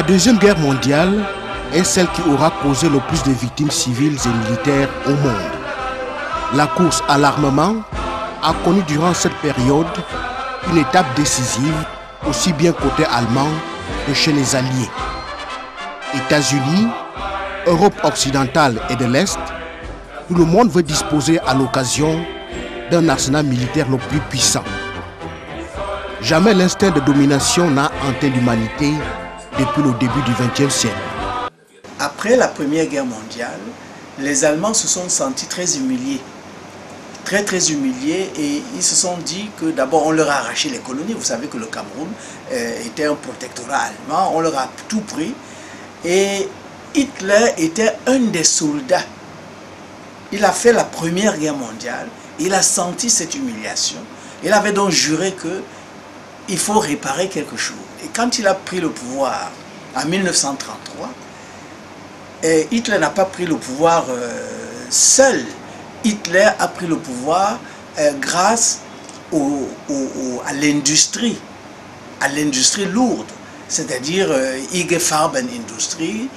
Deuxième Guerre mondiale est celle qui aura causé le plus de victimes civiles et militaires au monde. La course à l'armement a connu durant cette période une étape décisive, aussi bien côté allemand que chez les Alliés. États-Unis, Europe occidentale et de l'Est, tout le monde veut disposer à l'occasion d'un arsenal militaire le plus puissant. Jamais l'instinct de domination n'a hanté l'humanité depuis le début du XXe siècle. Après la Première Guerre mondiale, les Allemands se sont sentis très humiliés. Très humiliés, et ils se sont dit que d'abord on leur a arraché les colonies. Vous savez que le Cameroun était un protectorat allemand, on leur a tout pris. Et Hitler était un des soldats. Il a fait la Première Guerre mondiale, il a senti cette humiliation. Il avait donc juré qu'il faut réparer quelque chose. Et quand il a pris le pouvoir en 1933, Hitler n'a pas pris le pouvoir seul. Hitler a pris le pouvoir grâce à l'industrie lourde, c'est-à-dire IG Farben Industrie,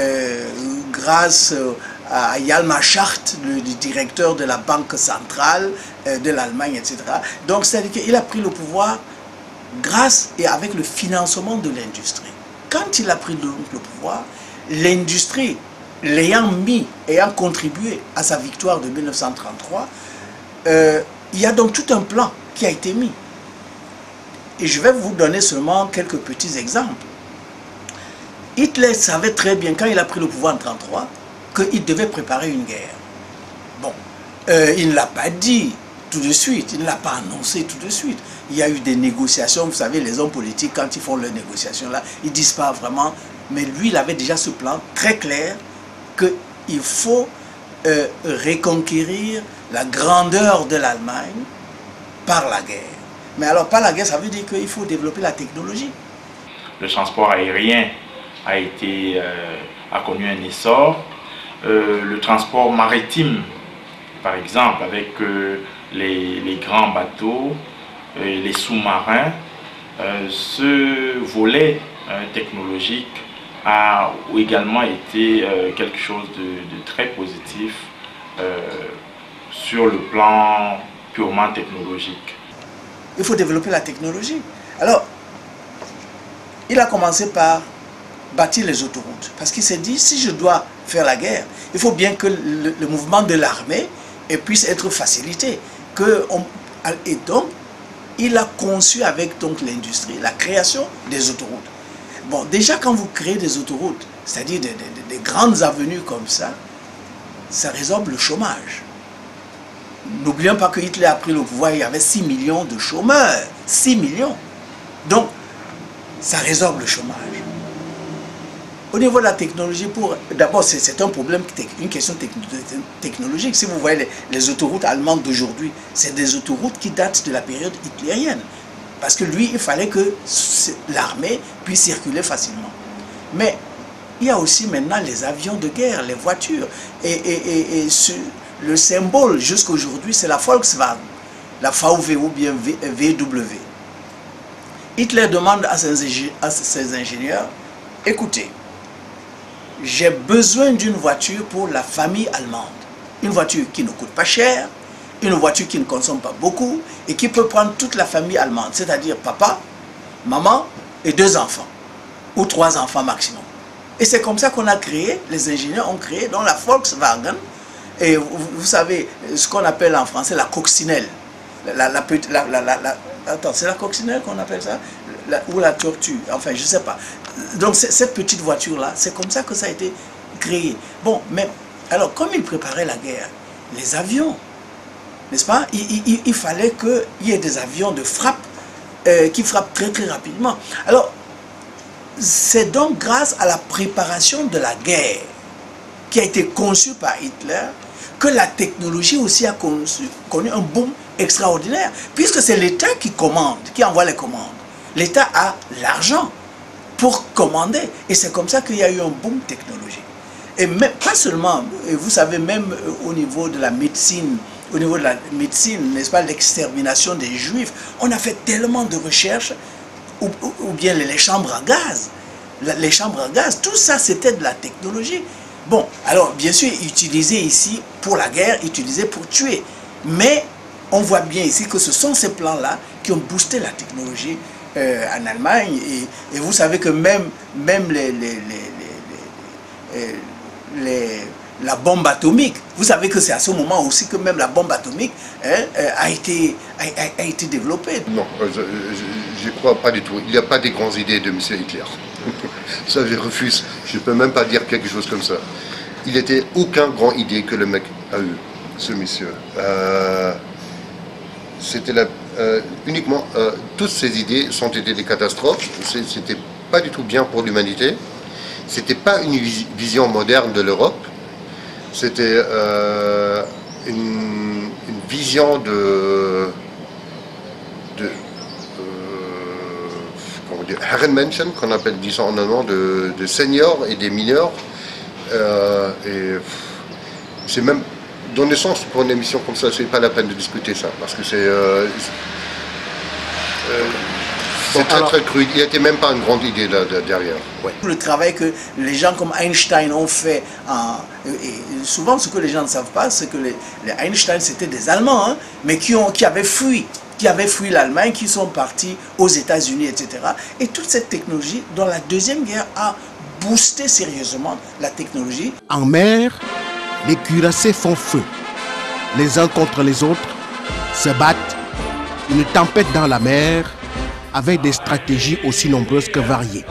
grâce à Hjalmar Schacht, le directeur de la Banque centrale de l'Allemagne, etc. Donc c'est-à-dire qu'il a pris le pouvoir grâce et avec le financement de l'industrie. Quand il a pris le pouvoir, l'industrie, ayant contribué à sa victoire de 1933, il y a donc tout un plan qui a été mis. Et je vais vous donner seulement quelques petits exemples. Hitler savait très bien, quand il a pris le pouvoir en 1933, qu'il devait préparer une guerre. Bon, il ne l'a pas dit tout de suite, il ne l'a pas annoncé tout de suite. Il y a eu des négociations, vous savez, les hommes politiques, quand ils font leurs négociations là, ils ne disent pas vraiment, mais lui, il avait déjà ce plan très clair, qu'il faut reconquérir la grandeur de l'Allemagne par la guerre. Mais alors, par la guerre, ça veut dire qu'il faut développer la technologie. Le transport aérien a connu un essor. Le transport maritime, par exemple, avec les grands bateaux, les sous-marins, ce volet technologique a également été quelque chose de très positif sur le plan purement technologique. Il faut développer la technologie. Alors, il a commencé par bâtir les autoroutes. Parce qu'il s'est dit, si je dois faire la guerre, il faut bien que le mouvement de l'armée puisse être facilité. Et donc, il a conçu avec l'industrie la création des autoroutes. Bon, déjà quand vous créez des autoroutes, c'est-à-dire des grandes avenues comme ça résorbe le chômage. N'oublions pas que Hitler a pris le pouvoir, il y avait 6 millions de chômeurs. 6 millions. Donc, ça résorbe le chômage. Au niveau de la technologie, d'abord, c'est un problème, une question technologique. Si vous voyez les autoroutes allemandes d'aujourd'hui, c'est des autoroutes qui datent de la période hitlérienne. Parce que lui, il fallait que l'armée puisse circuler facilement. Mais il y a aussi maintenant les avions de guerre, les voitures. Et le symbole jusqu'à aujourd'hui, c'est la Volkswagen, la VW ou bien VW. Hitler demande à ses ingénieurs, écoutez, j'ai besoin d'une voiture pour la famille allemande. Une voiture qui ne coûte pas cher, une voiture qui ne consomme pas beaucoup et qui peut prendre toute la famille allemande, c'est-à-dire papa, maman et 2 enfants, ou 3 enfants maximum. Et c'est comme ça qu'on a créé, les ingénieurs ont créé dans la Volkswagen, et vous savez ce qu'on appelle en français la coccinelle. Attends, c'est la coccinelle qu'on appelle ça, ou la tortue, enfin je ne sais pas. Donc cette petite voiture-là, c'est comme ça que ça a été créé. Bon, mais alors comme ils préparaient la guerre, les avions, n'est-ce pas, il fallait qu'il y ait des avions de frappe qui frappent très rapidement. Alors, c'est donc grâce à la préparation de la guerre qui a été conçue par Hitler que la technologie aussi a connu un boom extraordinaire, puisque c'est l'État qui commande, qui envoie les commandes. L'État a l'argent pour commander, et c'est comme ça qu'il y a eu un boom technologique. Et même, pas seulement, vous savez, même au niveau de la médecine, n'est-ce pas, l'extermination des Juifs, on a fait tellement de recherches, ou bien les chambres à gaz. les chambres à gaz, tout ça c'était de la technologie. Bon, alors bien sûr, utilisé ici pour la guerre, utilisé pour tuer. Mais on voit bien ici que ce sont ces plans-là qui ont boosté la technologie en Allemagne. Et vous savez que même la bombe atomique, vous savez que c'est à ce moment aussi que même la bombe atomique a été développée. Non, je ne crois pas du tout. Il n'y a pas des grandes idées de M. Hitler. Ça, je refuse. Je ne peux même pas dire quelque chose comme ça. Il n'était aucune grande idée que le mec a eu, ce monsieur. C'était uniquement... toutes ces idées sont été des catastrophes. C'était pas du tout bien pour l'humanité. C'était pas une vision moderne de l'Europe. C'était une vision comment dire, Herrenmenschen, qu'on appelle, disons en allemand, de seniors et des mineurs. Et c'est même donner sens pour une émission comme ça, c'est pas la peine de discuter ça, parce que c'est très cru. Il n'y était même pas une grande idée là derrière. Ouais. Le travail que les gens comme Einstein ont fait, et souvent ce que les gens ne savent pas, c'est que les Einstein c'était des Allemands, hein, mais qui avaient fui l'Allemagne, qui sont partis aux États-Unis, etc. Et toute cette technologie, dans la Deuxième Guerre, a boosté sérieusement la technologie. En mer, les cuirassés font feu. Les uns contre les autres se battent. Une tempête dans la mer avec des stratégies aussi nombreuses que variées.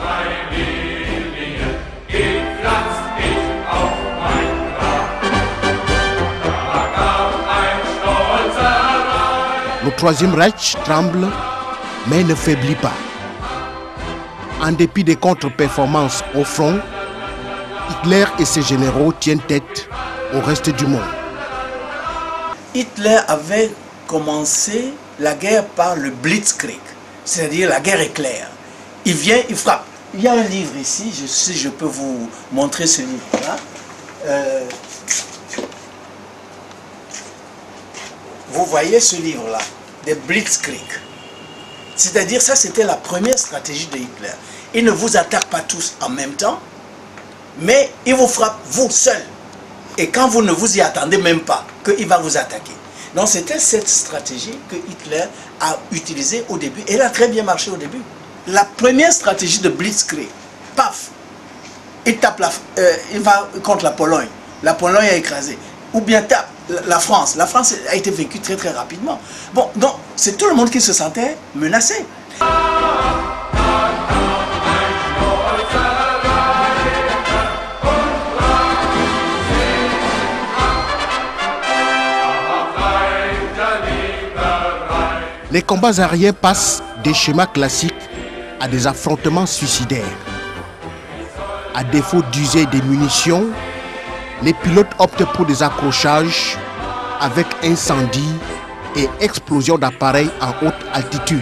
Le Troisième Reich tremble, mais ne faiblit pas. En dépit des contre-performances au front, Hitler et ses généraux tiennent tête au reste du monde. Hitler avait commencé la guerre par le Blitzkrieg, c'est-à-dire la guerre éclair. Il vient, il frappe. Il y a un livre ici, je peux vous montrer ce livre-là. Vous voyez ce livre-là, des Blitzkrieg. C'est-à-dire, ça c'était la première stratégie de Hitler. Il ne vous attaque pas tous en même temps, mais il vous frappe vous seul. Et quand vous ne vous y attendez même pas, qu'il va vous attaquer. Donc c'était cette stratégie que Hitler a utilisée au début. Et elle a très bien marché au début. La première stratégie de Blitzkrieg, paf, il va contre la Pologne. La Pologne est écrasée. Ou bien tape la France. La France a été vaincue très très rapidement. Bon, donc c'est tout le monde qui se sentait menacé. Les combats aériens passent des schémas classiques à des affrontements suicidaires. À défaut d'user des munitions, les pilotes optent pour des accrochages avec incendie et explosion d'appareils en haute altitude.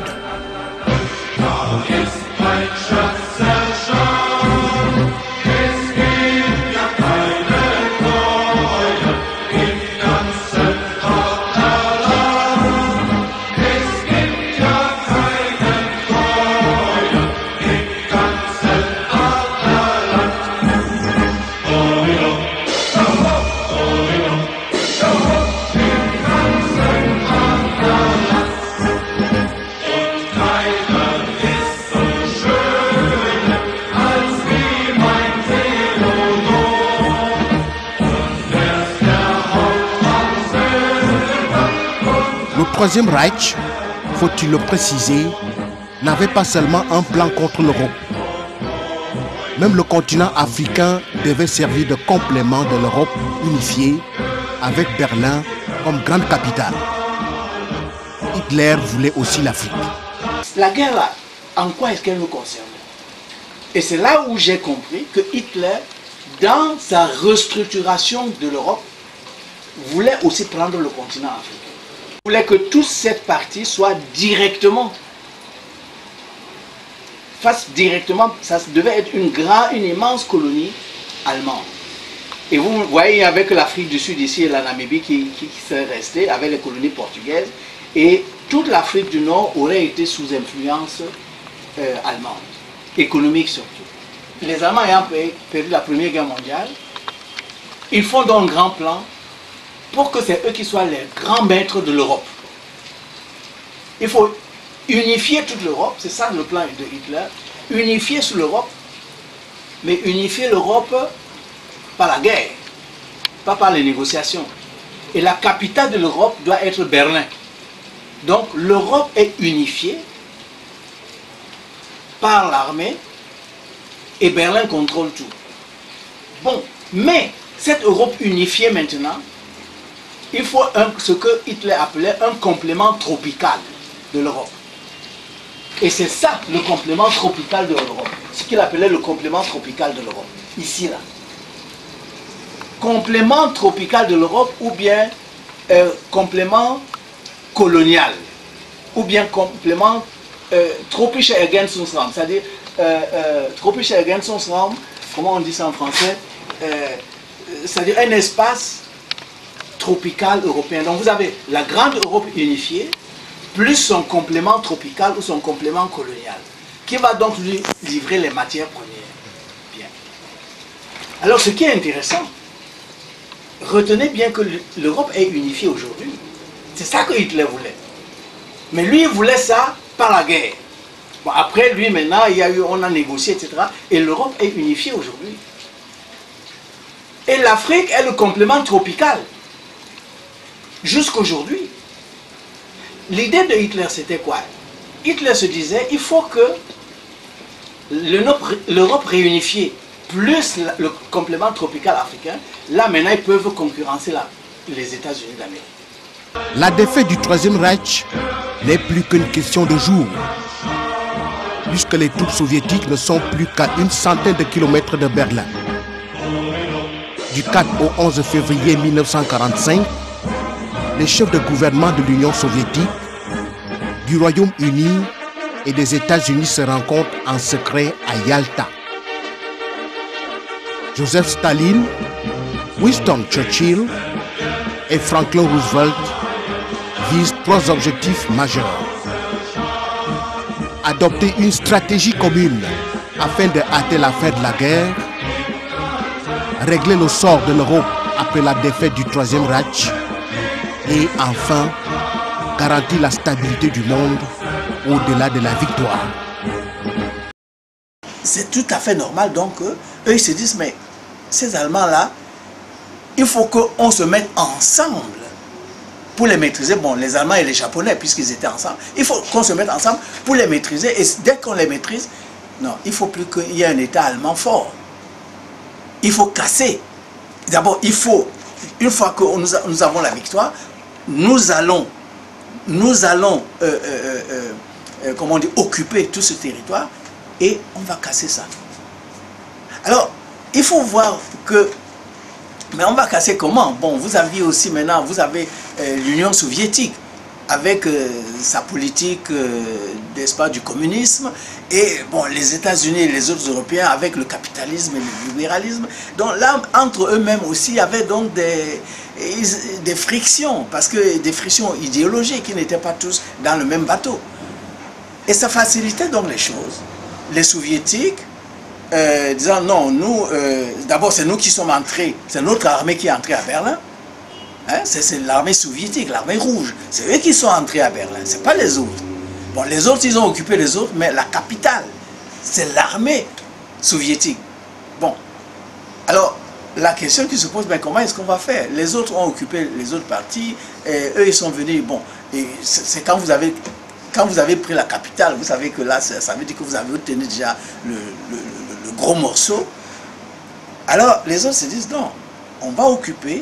Le Troisième Reich, faut-il le préciser, n'avait pas seulement un plan contre l'Europe. Même le continent africain devait servir de complément de l'Europe unifiée avec Berlin comme grande capitale. Hitler voulait aussi l'Afrique. La guerre là, en quoi est-ce qu'elle nous concerne? Et c'est là où j'ai compris que Hitler, dans sa restructuration de l'Europe, voulait aussi prendre le continent africain. Il voulait que toute cette partie soit directement, ça devait être une immense colonie allemande. Et vous voyez, avec l'Afrique du Sud ici et la Namibie qui serait restée, avec les colonies portugaises, et toute l'Afrique du Nord aurait été sous influence allemande, économique surtout. les Allemands ayant perdu la Première Guerre mondiale, ils font donc un grand plan pour que c'est eux qui soient les grands maîtres de l'Europe. Il faut unifier toute l'Europe, c'est ça le plan de Hitler, unifier sous l'Europe, mais unifier l'Europe par la guerre, pas par les négociations. Et la capitale de l'Europe doit être Berlin. Donc l'Europe est unifiée par l'armée et Berlin contrôle tout. Bon, mais cette Europe unifiée maintenant, il faut ce que Hitler appelait un complément tropical de l'Europe. Et c'est ça le complément tropical de l'Europe. Ce qu'il appelait le complément tropical de l'Europe. Ici, là. Complément tropical de l'Europe ou bien complément colonial. Ou bien complément tropische Ergänzungsraum. C'est-à-dire tropische Ergänzungsraum, comment on dit ça en français, c'est-à-dire un espace tropical européen. Donc vous avez la grande Europe unifiée, plus son complément tropical ou son complément colonial, qui va donc lui livrer les matières premières. Bien. Alors ce qui est intéressant, retenez bien que l'Europe est unifiée aujourd'hui. C'est ça que Hitler voulait. Mais lui, il voulait ça par la guerre. Bon, après, lui, maintenant, on a négocié, etc. Et l'Europe est unifiée aujourd'hui. Et l'Afrique est le complément tropical. Jusqu'aujourd'hui. L'idée de Hitler, c'était quoi? Hitler se disait, il faut que l'Europe réunifiée, plus le complément tropical africain, là maintenant ils peuvent concurrencer les États-Unis d'Amérique. La défaite du Troisième Reich n'est plus qu'une question de jours, puisque les troupes soviétiques ne sont plus qu'à une centaine de kilomètres de Berlin. Du 4 au 11 février 1945, les chefs de gouvernement de l'Union soviétique, du Royaume-Uni et des États-Unis se rencontrent en secret à Yalta. Joseph Staline, Winston Churchill et Franklin Roosevelt visent trois objectifs majeurs. Adopter une stratégie commune afin de hâter la fin de la guerre, régler le sort de l'Europe après la défaite du Troisième Reich et enfin garantir la stabilité du monde au-delà de la victoire. C'est tout à fait normal, donc eux ils se disent, mais ces Allemands-là, il faut qu'on se mette ensemble pour les maîtriser. Bon, les Allemands et les Japonais, puisqu'ils étaient ensemble, il faut qu'on se mette ensemble pour les maîtriser. Et dès qu'on les maîtrise, non, il ne faut plus qu'il y ait un État allemand fort. Il faut casser. D'abord, il faut, une fois que nous avons la victoire, nous allons comment on dit, occuper tout ce territoire et on va casser ça. Alors, il faut voir que, mais on va casser comment? Bon, vous avez aussi maintenant, vous avez l'Union soviétique avec sa politique d'espace du communisme et bon, les États-Unis et les autres Européens avec le capitalisme et le libéralisme. Donc là, entre eux-mêmes aussi, il y avait donc des frictions, parce que des frictions idéologiques qui n'étaient pas tous dans le même bateau. Et ça facilitait donc les choses. Les soviétiques disant non, nous, d'abord c'est nous qui sommes entrés, c'est notre armée qui est entrée à Berlin. Hein, c'est l'armée soviétique, l'armée rouge. C'est eux qui sont entrés à Berlin, c'est pas les autres. Bon, les autres, ils ont occupé les autres, mais la capitale, c'est l'armée soviétique. Bon, alors, la question qui se pose, ben, comment est-ce qu'on va faire? Les autres ont occupé les autres parties, et eux, ils sont venus, bon, c'est quand vous avez pris la capitale, vous savez que là, ça veut dire que vous avez obtenu déjà le gros morceau. Alors, les autres se disent, non, on va occuper,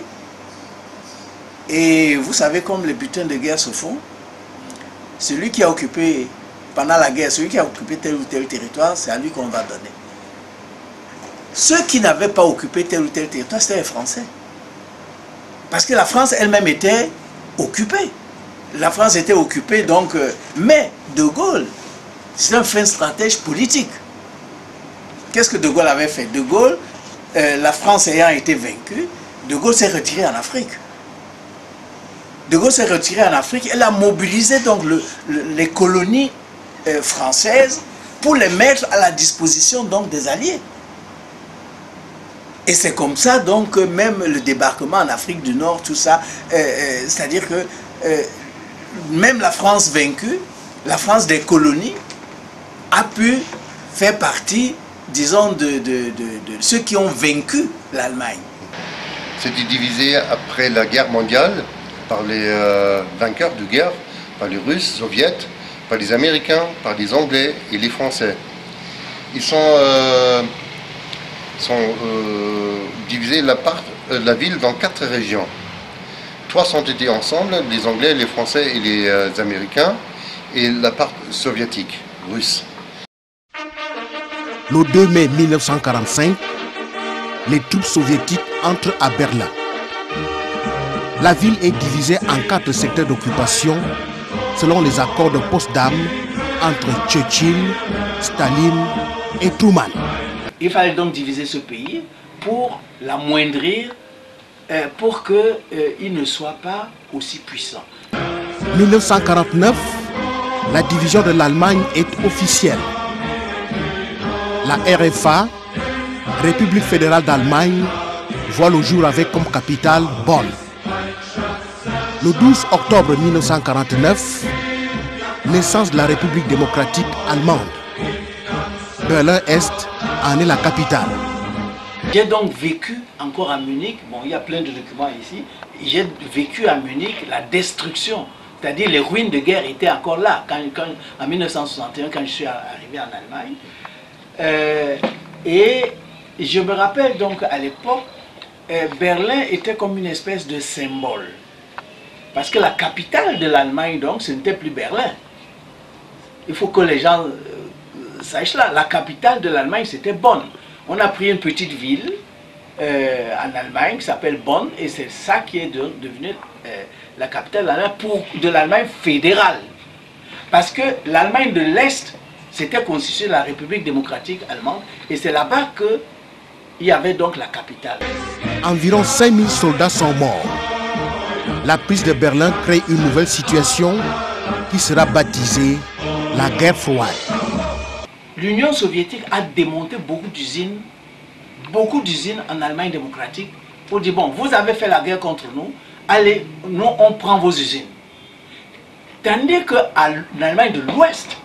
et vous savez comme les butins de guerre se font, celui qui a occupé, pendant la guerre, celui qui a occupé tel ou tel territoire, c'est à lui qu'on va donner. Ceux qui n'avaient pas occupé tel ou tel territoire, c'était les Français. Parce que la France elle-même était occupée. La France était occupée, donc... mais De Gaulle, c'est un fin stratège politique. Qu'est-ce que De Gaulle avait fait? De Gaulle, la France ayant été vaincue, De Gaulle s'est retiré en Afrique. De Gaulle s'est retiré en Afrique, elle a mobilisé donc les colonies françaises pour les mettre à la disposition donc des Alliés. Et c'est comme ça donc que même le débarquement en Afrique du Nord, tout ça, c'est-à-dire que même la France vaincue, la France des colonies, a pu faire partie, disons, de ceux qui ont vaincu l'Allemagne. C'était divisé après la guerre mondiale par les vainqueurs de guerre, par les Russes, Soviétiques, par les Américains, par les Anglais et les Français. Ils sont divisés la ville dans 4 régions. 3 sont été ensemble, les Anglais, les Français et les Américains, et la part soviétique, russe. Le 2 mai 1945, les troupes soviétiques entrent à Berlin. La ville est divisée en 4 secteurs d'occupation selon les accords de Potsdam entre Churchill, Staline et Truman. Il fallait donc diviser ce pays pour l'amoindrir, pour qu'il ne soit pas aussi puissant. 1949, la division de l'Allemagne est officielle. La RFA, République fédérale d'Allemagne, voit le jour avec comme capitale Bonn. Le 12 octobre 1949, naissance de la République démocratique allemande. Berlin-Est en est la capitale. J'ai donc vécu encore à Munich, bon il y a plein de documents ici, j'ai vécu à Munich la destruction, c'est-à-dire les ruines de guerre étaient encore là, en 1961 quand je suis arrivé en Allemagne. Et je me rappelle donc à l'époque, Berlin était comme une espèce de symbole. Parce que la capitale de l'Allemagne, donc, ce n'était plus Berlin. Il faut que les gens sachent cela. La capitale de l'Allemagne, c'était Bonn. On a pris une petite ville en Allemagne qui s'appelle Bonn, et c'est ça qui est devenu la capitale de l'Allemagne fédérale. Parce que l'Allemagne de l'Est, c'était constitué de la République démocratique allemande, et c'est là-bas qu'il y avait donc la capitale. Environ 5000 soldats sont morts. La prise de Berlin crée une nouvelle situation qui sera baptisée la guerre froide. L'Union soviétique a démonté beaucoup d'usines en Allemagne démocratique pour dire, bon, vous avez fait la guerre contre nous, allez, nous on prend vos usines. Tandis qu'en Allemagne de l'Ouest,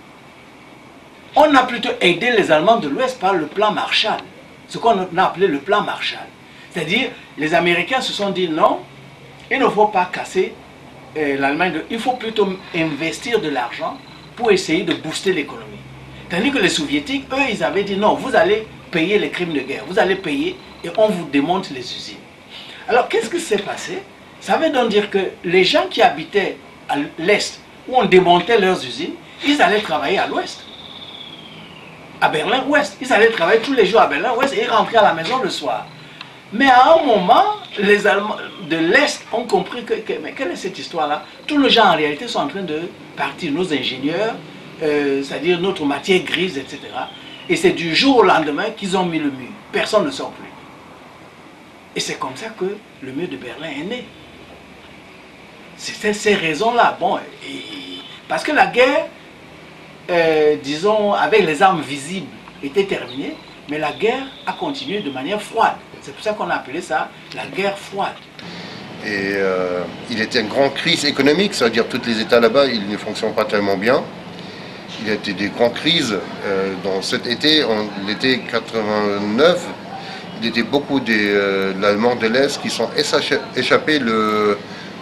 on a plutôt aidé les Allemands de l'Ouest par le plan Marshall, ce qu'on a appelé le plan Marshall. C'est-à-dire, les Américains se sont dit non, il ne faut pas casser l'Allemagne, il faut plutôt investir de l'argent pour essayer de booster l'économie. Tandis que les Soviétiques, eux, ils avaient dit non, vous allez payer les crimes de guerre, vous allez payer et on vous démonte les usines. Alors, qu'est-ce qui s'est passé? Ça veut donc dire que les gens qui habitaient à l'Est, où on démontait leurs usines, ils allaient travailler à l'Ouest. À Berlin-Ouest. Ils allaient travailler tous les jours à Berlin-Ouest et rentrer à la maison le soir. Mais à un moment, les Allemands de l'Est ont compris mais quelle est cette histoire-là? Tous les gens en réalité sont en train de partir, nos ingénieurs, c'est-à-dire notre matière grise, etc. Et c'est du jour au lendemain qu'ils ont mis le mur. Personne ne sort plus. Et c'est comme ça que le mur de Berlin est né. C'est ces raisons-là. Bon, parce que la guerre, disons, avec les armes visibles, était terminée, mais la guerre a continué de manière froide. C'est pour ça qu'on a appelé ça la guerre froide. Et il était une grande crise économique, c'est-à-dire tous les États là-bas, ils ne fonctionnent pas tellement bien. Il y a été des grandes crises dans cet été, l'été 89, il y était beaucoup d'Allemands de l'Est qui sont échappés le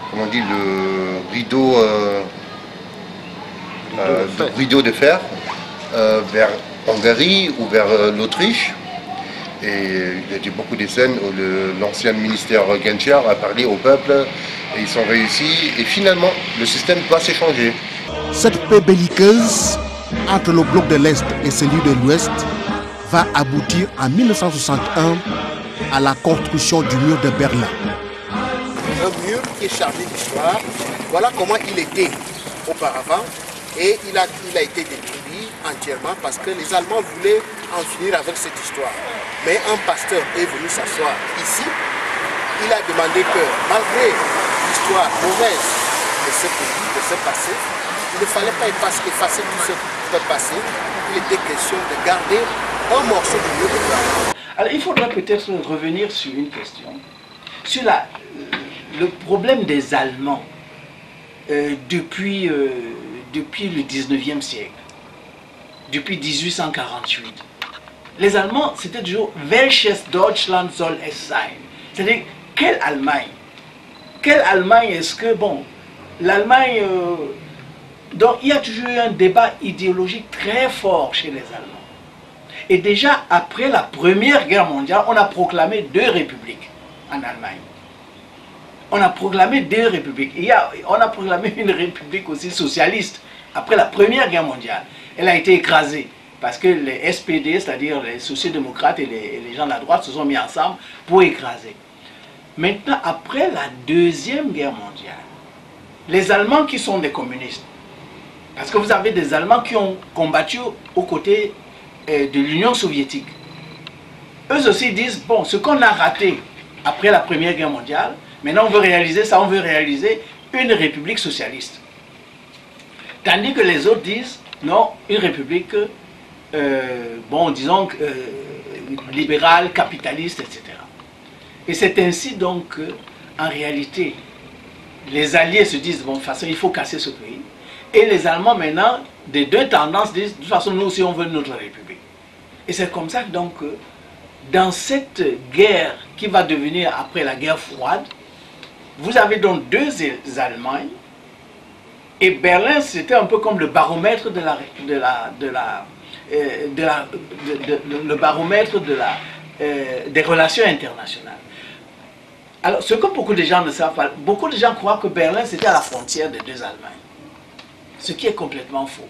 rideau de fer vers Hongrie ou vers l'Autriche. Et il y a eu beaucoup de scènes où l'ancien ministère Genscher a parlé au peuple et ils sont réussis. Et finalement, le système doit s'échanger. Cette paix belliqueuse entre le bloc de l'Est et celui de l'Ouest va aboutir en 1961 à la construction du mur de Berlin. Un mur qui est chargé d'histoire. Voilà comment il était auparavant et il a été détruit entièrement parce que les Allemands voulaient en finir avec cette histoire. Mais un pasteur est venu s'asseoir ici. Il a demandé que malgré l'histoire mauvaise de ce pays, de ce passé, il ne fallait pas effacer tout ce passé. Il était question de garder un morceau du mur de Berlin. Alors il faudrait peut-être revenir sur une question, sur le problème des Allemands depuis le 19e siècle, depuis 1848. Les Allemands, c'était toujours « Welches Deutschland soll es sein ?» C'est-à-dire, quelle Allemagne? Quelle Allemagne est-ce que, bon, l'Allemagne... donc, il y a toujours eu un débat idéologique très fort chez les Allemands. Et déjà, après la Première Guerre mondiale, on a proclamé 2 républiques en Allemagne. On a proclamé 2 républiques. On a proclamé une république aussi socialiste après la Première Guerre mondiale. Elle a été écrasée parce que les SPD, c'est-à-dire les sociaux-démocrates et les gens de la droite se sont mis ensemble pour écraser. Maintenant, après la Deuxième Guerre mondiale, les Allemands qui sont des communistes, parce que vous avez des Allemands qui ont combattu aux côtés de l'Union soviétique, eux aussi disent, bon, ce qu'on a raté après la Première Guerre mondiale, maintenant on veut réaliser ça, on veut réaliser une république socialiste. Tandis que les autres disent, non, une république, bon, disons, libérale, capitaliste, etc. Et c'est ainsi donc qu'en réalité, les Alliés se disent, bon, de toute façon, il faut casser ce pays. Et les Allemands, maintenant, des 2 tendances, disent, de toute façon, nous aussi, on veut notre république. Et c'est comme ça que, donc, dans cette guerre qui va devenir après la guerre froide, vous avez donc 2 Allemagnes, et Berlin, c'était un peu comme le baromètre des relations internationales. Alors, ce que beaucoup de gens ne savent pas, beaucoup de gens croient que Berlin, c'était à la frontière des 2 Allemagnes. Ce qui est complètement faux.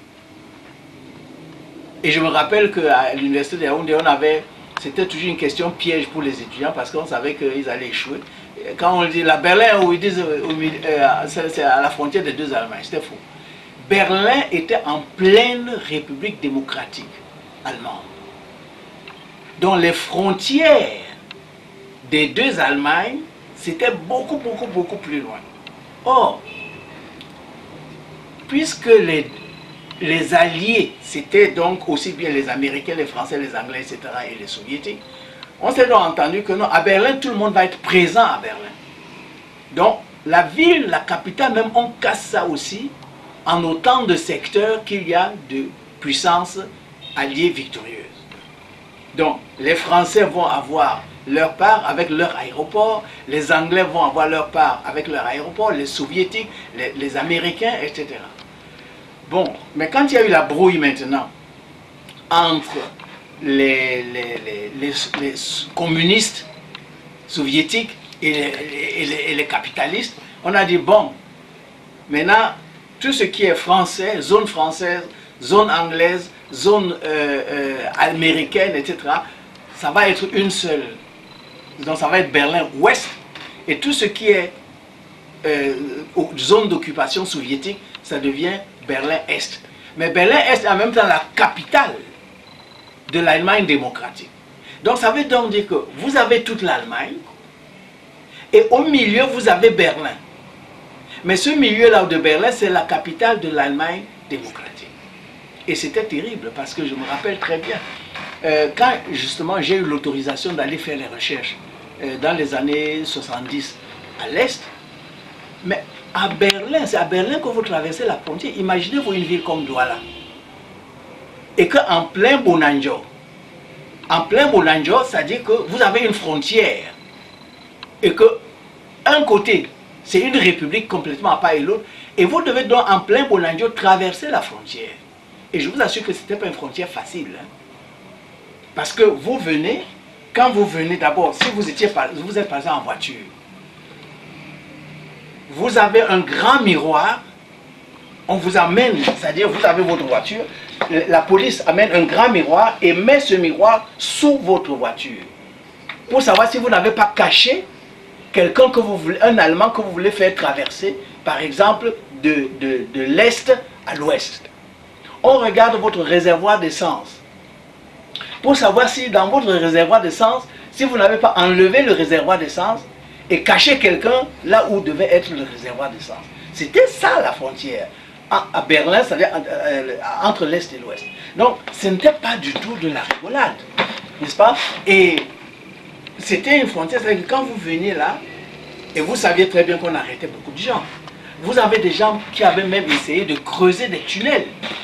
Et je me rappelle qu'à l'université de Yaoundé, c'était toujours une question piège pour les étudiants parce qu'on savait qu'ils allaient échouer. Quand on dit la Berlin, où ils disent c'est à la frontière des 2 Allemagnes, c'était faux. Berlin était en pleine République démocratique allemande. Donc les frontières des 2 Allemagnes, c'était beaucoup plus loin. Or, puisque les Alliés, c'était donc aussi bien les Américains, les Français, les Anglais, etc., et les Soviétiques, on s'est donc entendu que non, à Berlin, tout le monde va être présent à Berlin. Donc, la ville, la capitale, même, on casse ça aussi en autant de secteurs qu'il y a de puissances alliées victorieuses. Donc, les Français vont avoir leur part avec leur aéroport, les Anglais vont avoir leur part avec leur aéroport, les Soviétiques, les Américains, etc. Bon, mais quand il y a eu la brouille maintenant entre les communistes soviétiques et les capitalistes, on a dit, bon, maintenant, tout ce qui est français, zone anglaise, zone américaine, etc., ça va être une seule. Donc ça va être Berlin-Ouest. Et tout ce qui est zone d'occupation soviétique, ça devient Berlin-Est. Mais Berlin-Est est en même temps la capitale de l'Allemagne démocratique. Donc ça veut donc dire que vous avez toute l'Allemagne et au milieu vous avez Berlin. Mais ce milieu-là de Berlin, c'est la capitale de l'Allemagne démocratique. Et c'était terrible parce que je me rappelle très bien, quand justement j'ai eu l'autorisation d'aller faire les recherches dans les années 70 à l'Est, mais à Berlin, c'est à Berlin que vous traversez la frontière. Imaginez-vous une ville comme Douala. Et qu'en plein Bonanjo, c'est-à-dire que vous avez une frontière. Et que un côté, c'est une république complètement à part et l'autre. Et vous devez donc en plein Bonanjo traverser la frontière. Et je vous assure que ce n'était pas une frontière facile. Hein. Parce que vous venez, quand vous venez d'abord, si vous êtes par exemple en voiture, vous avez un grand miroir, on vous amène, c'est-à-dire vous avez votre voiture, la police amène un grand miroir et met ce miroir sous votre voiture. Pour savoir si vous n'avez pas caché quelqu'un que vous voulez, un Allemand que vous voulez faire traverser, par exemple, de l'Est à l'Ouest. On regarde votre réservoir d'essence. Pour savoir si dans votre réservoir d'essence, si vous n'avez pas enlevé le réservoir d'essence et caché quelqu'un là où devait être le réservoir d'essence. C'était ça la frontière. À Berlin, c'est-à-dire entre l'Est et l'Ouest. Donc, ce n'était pas du tout de la rigolade, n'est-ce pas? Et c'était une frontière, c'est-à-dire que quand vous veniez là, et vous saviez très bien qu'on arrêtait beaucoup de gens, vous avez des gens qui avaient même essayé de creuser des tunnels.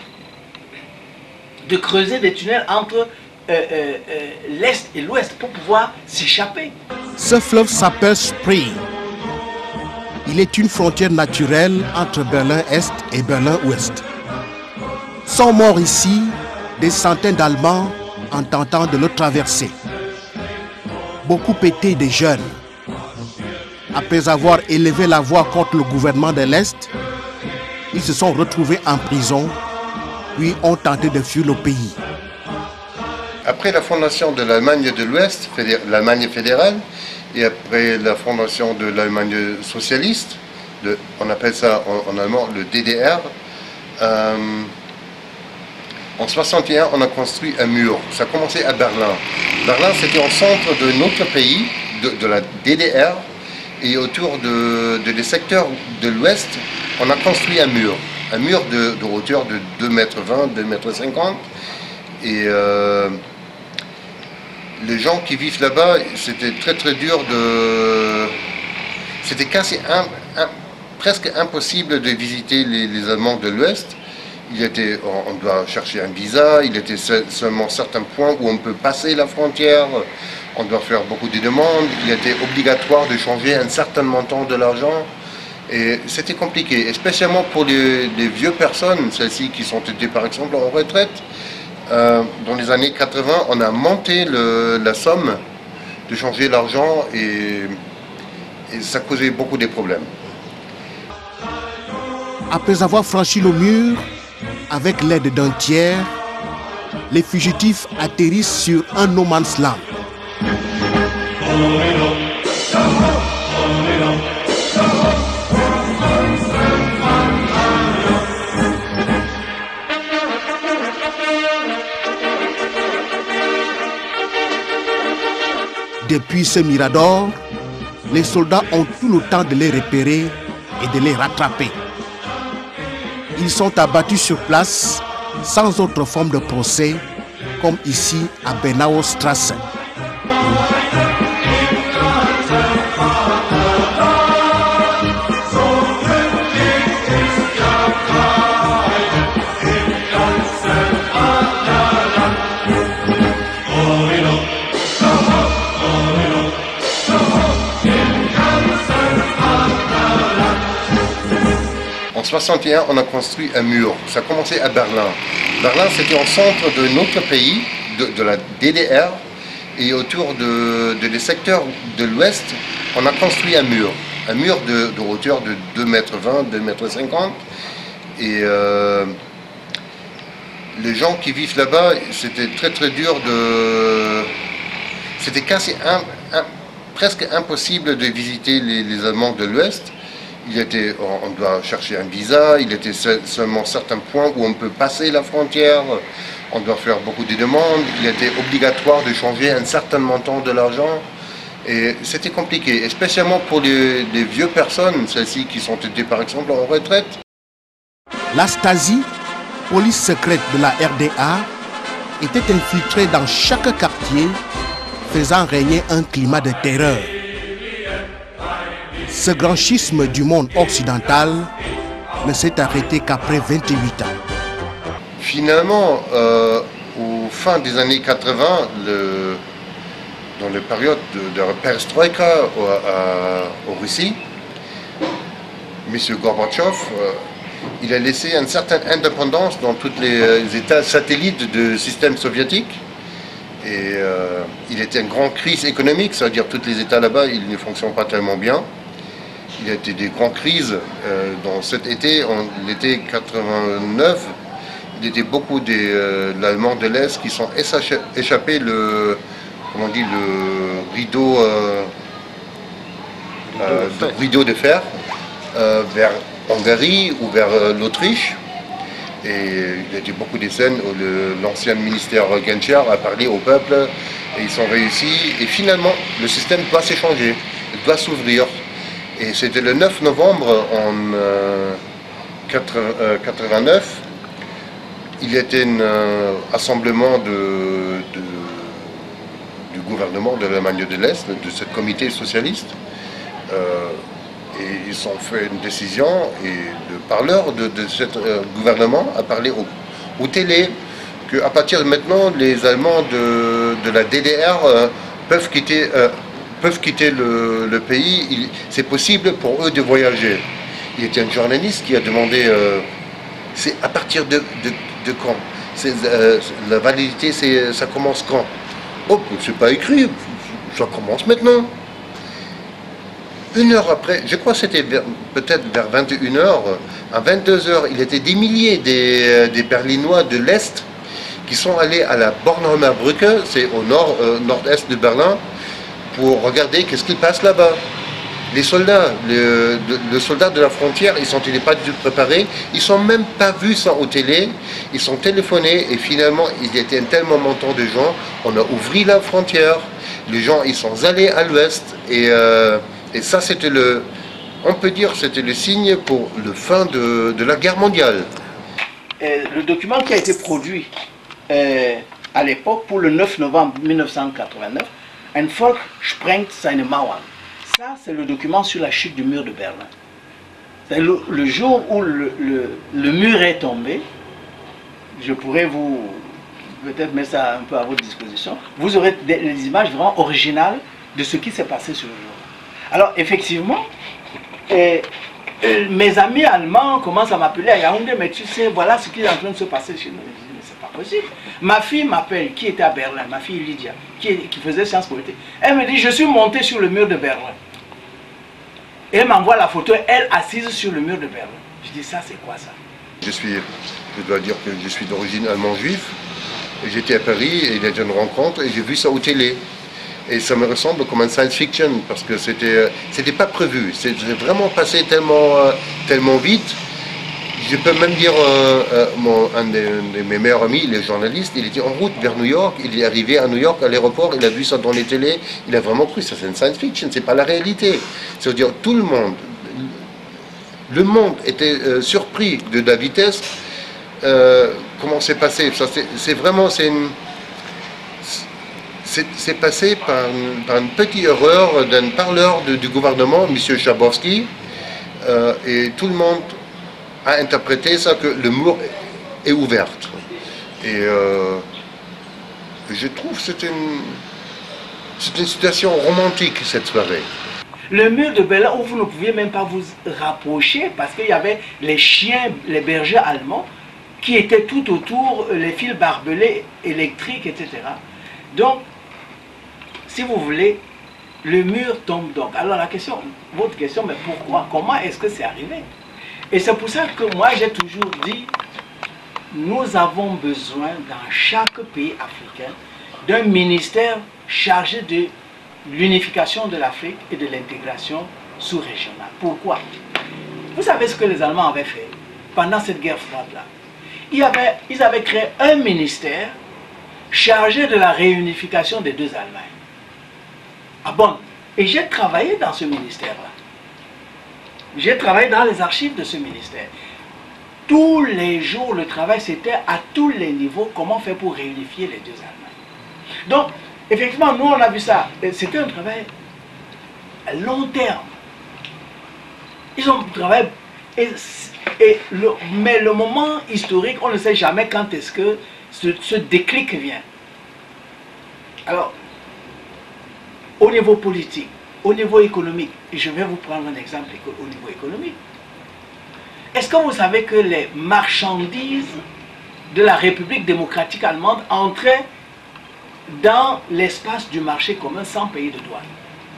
De creuser des tunnels entre l'Est et l'Ouest pour pouvoir s'échapper. Ce fleuve s'appelle Spree. Il est une frontière naturelle entre Berlin-Est et Berlin-Ouest. Sont morts ici des centaines d'Allemands en tentant de le traverser. Beaucoup étaient des jeunes. Après avoir élevé la voix contre le gouvernement de l'Est, ils se sont retrouvés en prison, puis ont tenté de fuir le pays. Après la fondation de l'Allemagne de l'Ouest, l'Allemagne fédérale, et après la fondation de l'Allemagne socialiste, on appelle ça en allemand le DDR, en 61, on a construit un mur. Ça a commencé à Berlin. Berlin, c'était au centre de notre pays, de la DDR, et autour des secteurs de l'Ouest, on a construit un mur de hauteur de 2,20 m, 2,50 m. Et les gens qui vivent là-bas, c'était très dur C'était presque impossible de visiter les Allemands de l'Ouest. On doit chercher un visa, il était seulement certains points où on peut passer la frontière, on doit faire beaucoup de demandes, il était obligatoire de changer un certain montant de l'argent. Et c'était compliqué, spécialement pour les vieux personnes, celles-ci qui sont été par exemple en retraite. Dans les années 80, on a monté la somme de changer l'argent et ça causait beaucoup de problèmes. Après avoir franchi le mur, avec l'aide d'un tiers, les fugitifs atterrissent sur un no man's land. Depuis ce mirador, les soldats ont tout le temps de les repérer et de les rattraper. Ils sont abattus sur place sans autre forme de procès, comme ici à Bernauer Straße. En 61, on a construit un mur. Ça a commencé à Berlin. Berlin, c'était au centre de notre pays, de la DDR, et autour des secteurs de l'Ouest, on a construit un mur de hauteur de 2,20 m, 2,50 m. Et les gens qui vivent là-bas, c'était très dur C'était presque impossible de visiter les Allemands de l'Ouest. On doit chercher un visa, il était seulement certains points où on peut passer la frontière, on doit faire beaucoup de demandes, il était obligatoire de changer un certain montant de l'argent. Et c'était compliqué, spécialement pour les vieux personnes, celles-ci qui sont été par exemple en retraite. La Stasi, police secrète de la RDA, était infiltrée dans chaque quartier, faisant régner un climat de terreur. Ce grand schisme du monde occidental ne s'est arrêté qu'après 28 ans. Finalement, au fin des années 80, dans la période de perestroïka en Russie, M. Gorbatchev, il a laissé une certaine indépendance dans tous les États satellites du système soviétique. Et il était une grande crise économique, c'est-à-dire que tous les États là-bas, ils ne fonctionnent pas tellement bien. Il y a été des grandes crises. Dans cet été, l'été 89, il y a été beaucoup d'Allemands de l'Est qui sont échappés le rideau de fer vers Hongrie ou vers l'Autriche. Et il y a eu beaucoup de scènes où l'ancien ministère Genscher a parlé au peuple et ils sont réussis. Et finalement, le système doit s'échanger, il doit s'ouvrir. Et c'était le 9 novembre en 89. Il y était un assemblement de du gouvernement de l'Allemagne de l'Est, de ce comité socialiste. Et ils ont fait une décision, et le parleur de ce gouvernement a parlé aux télés, qu'à partir de maintenant, les Allemands de la DDR peuvent quitter le pays. C'est possible pour eux de voyager. Il y a un journaliste qui a demandé, c'est à partir de quand? La validité, ça commence quand? Oh, c'est pas écrit, ça commence maintenant. Une heure après, je crois que c'était peut-être vers 21h, à 22h, il y était des milliers des Berlinois de l'Est qui sont allés à la Bornholmer Brücke, c'est au nord-est de Berlin, pour regarder qu'est-ce qui passe là-bas. Les soldats, le soldat de la frontière, ils n'étaient pas du tout préparés, ils ne sont même pas vus ça aux télé, ils sont téléphonés et finalement, il y était un tel montant de gens, on a ouvert la frontière, les gens, ils sont allés à l'ouest et ça, c'était on peut dire, c'était le signe pour la fin de la guerre mondiale. Le document qui a été produit à l'époque, pour le 9 novembre 1989, Ein Volk sprengt seine Mauern. Ça, c'est le document sur la chute du mur de Berlin. C'est le jour où le mur est tombé. Je pourrais vous peut-être mettre ça un peu à votre disposition. Vous aurez des images vraiment originales de ce qui s'est passé ce jour. Alors, effectivement, mes amis allemands commencent à m'appeler à Yaoundé, mais tu sais, voilà ce qui est en train de se passer chez nous. Je dis, mais c'est pas possible. Ma fille m'appelle, qui était à Berlin, ma fille Lydia, qui faisait sciences politiques. Elle me dit, je suis montée sur le mur de Berlin. Et elle m'envoie la photo, elle assise sur le mur de Berlin. Je dis, ça, c'est quoi ça? Je dois dire que je suis d'origine allemand-juif. J'étais à Paris et il y a eu une rencontre et j'ai vu ça aux télé. Et ça me ressemble comme un science-fiction parce que c'était pas prévu. C'est vraiment passé tellement vite. Je peux même dire, un de mes meilleurs amis, il est journaliste, il était en route vers New York, il est arrivé à New York à l'aéroport, il a vu ça dans les télés, il a vraiment cru ça, c'est une science-fiction, c'est pas la réalité. C'est-à-dire tout le monde était surpris de la vitesse. Comment c'est passé? C'est passé par une petite erreur d'un parleur du gouvernement, M. Schabowski, et tout le monde a interprété ça que le mur est ouvert. Et je trouve que c'est une situation romantique, cette soirée. Le mur de Berlin où vous ne pouviez même pas vous rapprocher parce qu'il y avait les chiens, les bergers allemands qui étaient tout autour, les fils barbelés électriques, etc. Donc, si vous voulez, le mur tombe donc. Alors la question, votre question, mais pourquoi? Comment est-ce que c'est arrivé? Et c'est pour ça que moi j'ai toujours dit, nous avons besoin dans chaque pays africain d'un ministère chargé de l'unification de l'Afrique et de l'intégration sous-régionale. Pourquoi? Vous savez ce que les Allemands avaient fait pendant cette guerre froide-là? Ils avaient créé un ministère chargé de la réunification des deux Allemagnes. Ah bon? Et j'ai travaillé dans ce ministère-là. J'ai travaillé dans les archives de ce ministère. Tous les jours, le travail, c'était à tous les niveaux, comment faire pour réunifier les deux Allemagnes. Donc, effectivement, nous, on a vu ça. C'était un travail à long terme. Ils ont travaillé. Mais le moment historique, on ne sait jamais quand est-ce que ce déclic vient. Alors, au niveau politique, au niveau économique, et je vais vous prendre un exemple au niveau économique. Est-ce que vous savez que les marchandises de la République démocratique allemande entraient dans l'espace du marché commun sans payer de douane?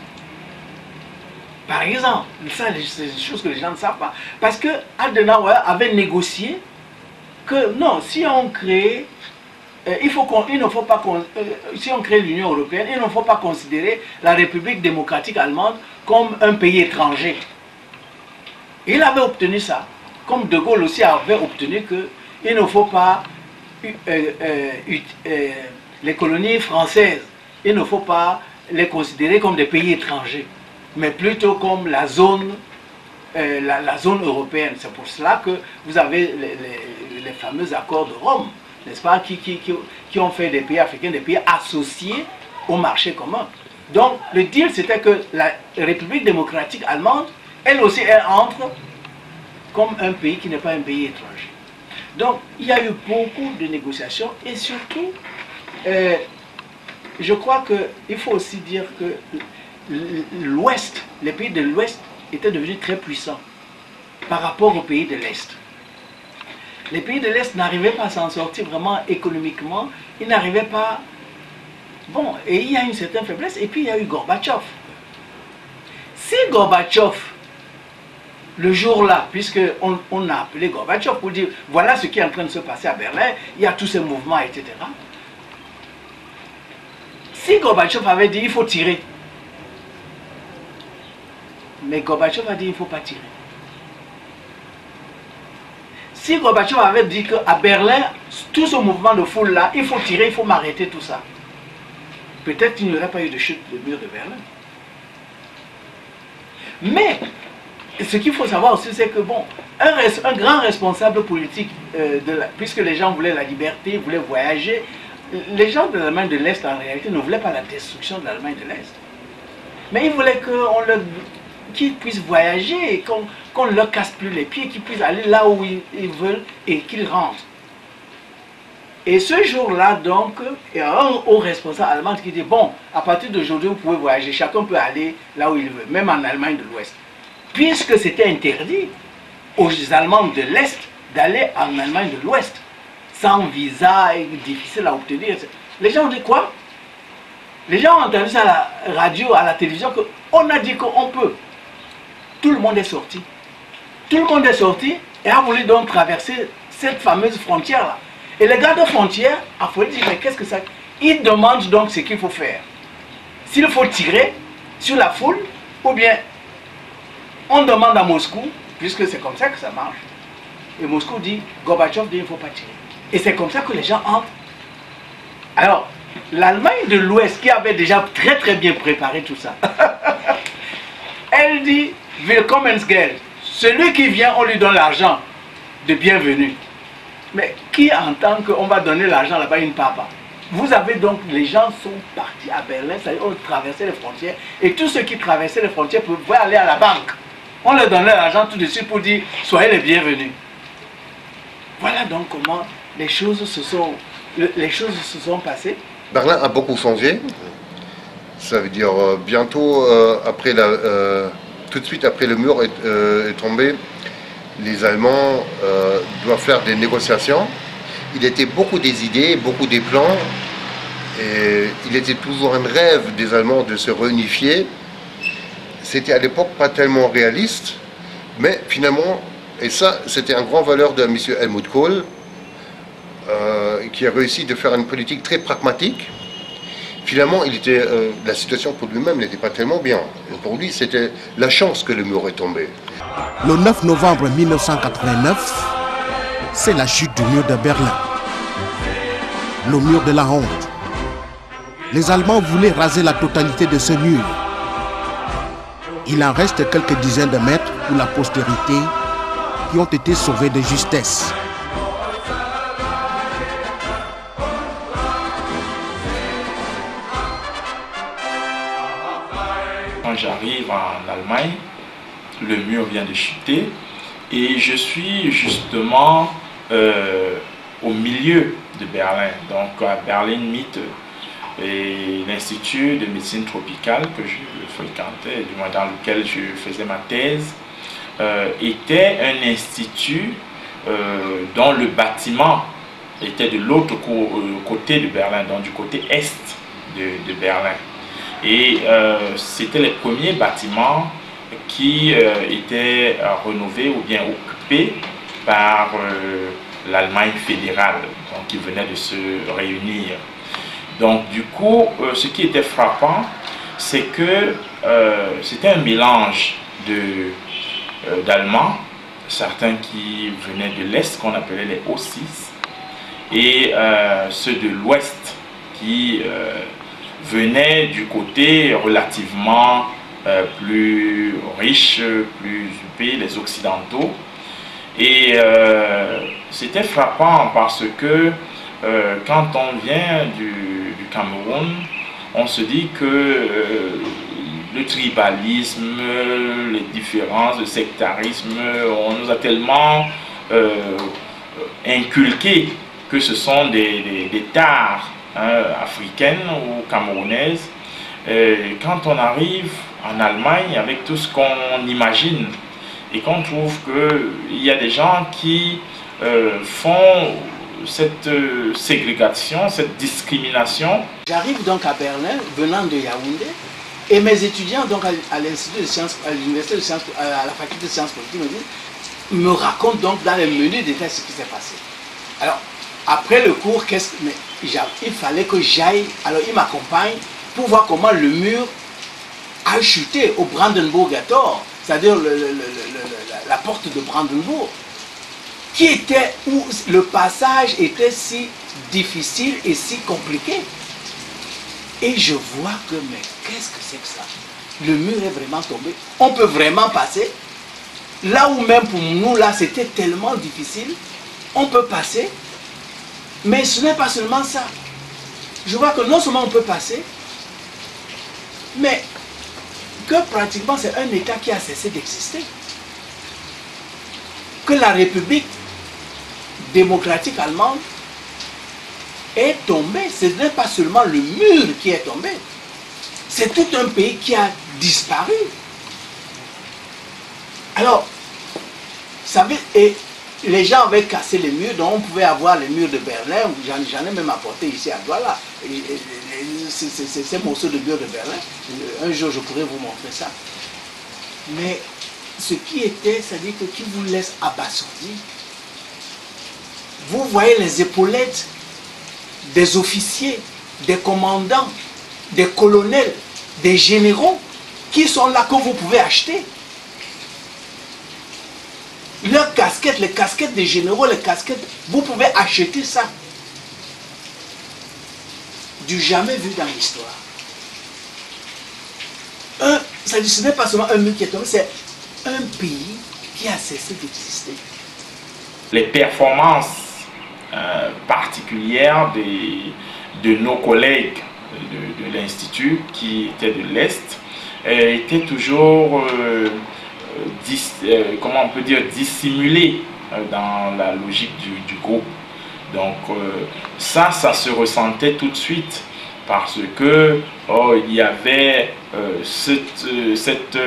Par exemple, ça, c'est des choses que les gens ne savent pas. Parce que Adenauer avait négocié que non, si on crée, si on crée l'Union européenne, il ne faut pas considérer la République démocratique allemande comme un pays étranger. Il avait obtenu ça. Comme De Gaulle aussi avait obtenu qu'il ne faut pas les colonies françaises, il ne faut pas les considérer comme des pays étrangers, mais plutôt comme la zone européenne. C'est pour cela que vous avez les fameux accords de Rome, n'est-ce pas, qui ont fait des pays africains des pays associés au marché commun. Donc le deal c'était que la République démocratique allemande, elle aussi, elle entre comme un pays qui n'est pas un pays étranger. Donc il y a eu beaucoup de négociations et surtout, je crois qu'il faut aussi dire que l'Ouest, les pays de l'Ouest étaient devenus très puissants par rapport aux pays de l'Est. Les pays de l'Est n'arrivaient pas à s'en sortir vraiment économiquement, ils n'arrivaient pas... Bon, et il y a une certaine faiblesse, et puis il y a eu Gorbatchev. Si Gorbatchev, le jour-là, puisqu'on a appelé Gorbatchev pour dire, voilà ce qui est en train de se passer à Berlin, il y a tous ces mouvements, etc. Si Gorbatchev avait dit, il faut tirer, mais Gorbatchev a dit, il ne faut pas tirer. Si Gorbatchev avait dit qu'à Berlin, tout ce mouvement de foule-là, il faut tirer, il faut m'arrêter tout ça, peut-être qu'il n'y aurait pas eu de chute du mur de Berlin. Mais, ce qu'il faut savoir aussi, c'est que, bon, un grand responsable politique, puisque les gens voulaient la liberté, voulaient voyager, les gens de l'Allemagne de l'Est, en réalité, ne voulaient pas la destruction de l'Allemagne de l'Est. Mais ils voulaient qu'ils puissent voyager et qu'on ne leur casse plus les pieds, qu'ils puissent aller là où ils veulent et qu'ils rentrent. Et ce jour-là, donc, il y a un haut responsable allemand qui dit, bon, à partir d'aujourd'hui, vous pouvez voyager, chacun peut aller là où il veut, même en Allemagne de l'Ouest. Puisque c'était interdit aux Allemands de l'Est d'aller en Allemagne de l'Ouest, sans visa et difficile à obtenir. Les gens ont dit quoi? Les gens ont entendu ça à la radio, à la télévision, qu'on a dit qu'on peut. Tout le monde est sorti. Tout le monde est sorti et a voulu donc traverser cette fameuse frontière-là. Et les gardes frontières, à faut dire, mais qu'est-ce que ça... Ils demandent donc ce qu'il faut faire. S'il faut tirer sur la foule, ou bien on demande à Moscou, puisque c'est comme ça que ça marche. Et Moscou dit, Gorbatchev dit, il ne faut pas tirer. Et c'est comme ça que les gens entrent. Alors, l'Allemagne de l'Ouest, qui avait déjà très très bien préparé tout ça, elle dit, Willkommensgeld, celui qui vient, on lui donne l'argent de bienvenue. Mais qui entend qu'on va donner l'argent là-bas, il ne part pas. Vous avez donc, les gens sont partis à Berlin, c'est-à-dire on traversait les frontières, et tous ceux qui traversaient les frontières pouvaient aller à la banque. On leur donnait l'argent tout de suite pour dire, soyez les bienvenus. Voilà donc comment les choses se sont passées. Berlin a beaucoup changé. Ça veut dire bientôt, tout de suite après le mur est tombé, les Allemands doivent faire des négociations. Il était beaucoup des idées, beaucoup des plans. Et il était toujours un rêve des Allemands de se réunifier. C'était à l'époque pas tellement réaliste, mais finalement, et ça c'était un grand valeur de M. Helmut Kohl, qui a réussi de faire une politique très pragmatique. Finalement, la situation pour lui-même n'était pas tellement bien. Et pour lui, c'était la chance que le mur est tombé. Le 9 novembre 1989, c'est la chute du mur de Berlin. Le mur de la honte. Les Allemands voulaient raser la totalité de ce mur. Il en reste quelques dizaines de mètres pour la postérité qui ont été sauvés de justesse. Quand j'arrive en Allemagne, le mur vient de chuter et je suis justement au milieu de Berlin, donc à Berlin-Mitte, et l'Institut de médecine tropicale que je fréquentais, du moins dans lequel je faisais ma thèse, était un institut dont le bâtiment était de l'autre côté de Berlin, donc du côté est de Berlin. Et c'était les premiers bâtiments qui étaient rénovés ou bien occupés par l'Allemagne fédérale, donc qui venait de se réunir. Donc du coup, ce qui était frappant, c'est que c'était un mélange d'Allemands, certains qui venaient de l'Est, qu'on appelait les O6, et ceux de l'Ouest qui venaient du côté relativement plus riche, plus huppé, les Occidentaux. Et c'était frappant parce que quand on vient du Cameroun, on se dit que le tribalisme, les différences, le sectarisme, on nous a tellement inculqué que ce sont des tares africaines ou camerounaises. Quand on arrive en Allemagne avec tout ce qu'on imagine et qu'on trouve qu'il y a des gens qui font cette ségrégation, cette discrimination. J'arrive donc à Berlin, venant de Yaoundé, et mes étudiants donc à l'Institut de sciences, à l'université de sciences, à la faculté de sciences politiques me racontent donc dans les menus détails ce qui s'est passé. Alors, après le cours, il fallait que j'aille, alors ils m'accompagnent pour voir comment le mur a chuté au Brandenburger Tor, c'est-à-dire la porte de Brandenburg, où le passage était si difficile et si compliqué. Et je vois que, mais qu'est-ce que c'est que ça? Le mur est vraiment tombé. On peut vraiment passer. Là où même pour nous, là, c'était tellement difficile, on peut passer. Mais ce n'est pas seulement ça. Je vois que non seulement on peut passer, mais que pratiquement c'est un État qui a cessé d'exister. Que la République démocratique allemande est tombée. Ce n'est pas seulement le mur qui est tombé. C'est tout un pays qui a disparu. Alors, vous savez, et les gens avaient cassé les murs, donc on pouvait avoir les murs de Berlin, j'en ai même apporté ici à Douala, ces morceaux de murs de Berlin. Un jour je pourrais vous montrer ça. Mais ce qui était, c'est-à-dire que qui vous laisse abasourdi. Vous voyez les épaulettes des officiers, des commandants, des colonels, des généraux qui sont là que vous pouvez acheter. Leurs casquettes, les casquettes des généraux, les casquettes, vous pouvez acheter ça. Du jamais vu dans l'histoire. Ce n'est pas seulement un mur qui est tombé, c'est un pays qui a cessé d'exister. Les performances particulières de nos collègues de l'Institut qui étaient de l'Est étaient toujours comment on peut dire, dissimulé dans la logique du groupe. Donc ça se ressentait tout de suite parce que il y avait cette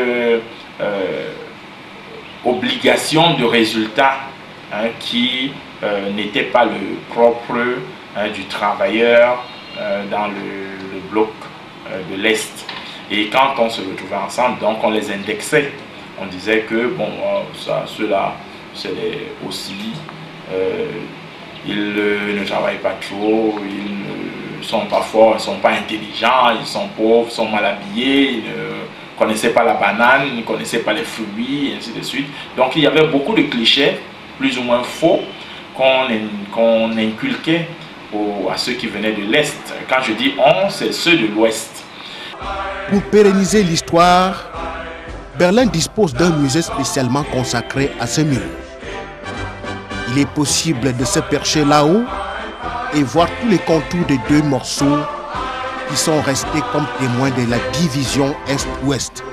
obligation de résultat qui n'était pas le propre du travailleur dans le bloc de l'Est. Et quand on se retrouvait ensemble, donc on les indexait. On disait que bon, ceux-là, c'est aussi, ils ne travaillent pas trop, ils ne sont pas forts, ils ne sont pas intelligents, ils sont pauvres, ils sont mal habillés, ils ne connaissaient pas la banane, ils ne connaissaient pas les fruits, et ainsi de suite. Donc il y avait beaucoup de clichés, plus ou moins faux, qu'on inculquait à ceux qui venaient de l'Est. Quand je dis on, c'est ceux de l'Ouest. Pour pérenniser l'histoire, Berlin dispose d'un musée spécialement consacré à ce mur. Il est possible de se percher là-haut et voir tous les contours des deux morceaux qui sont restés comme témoins de la division Est-Ouest.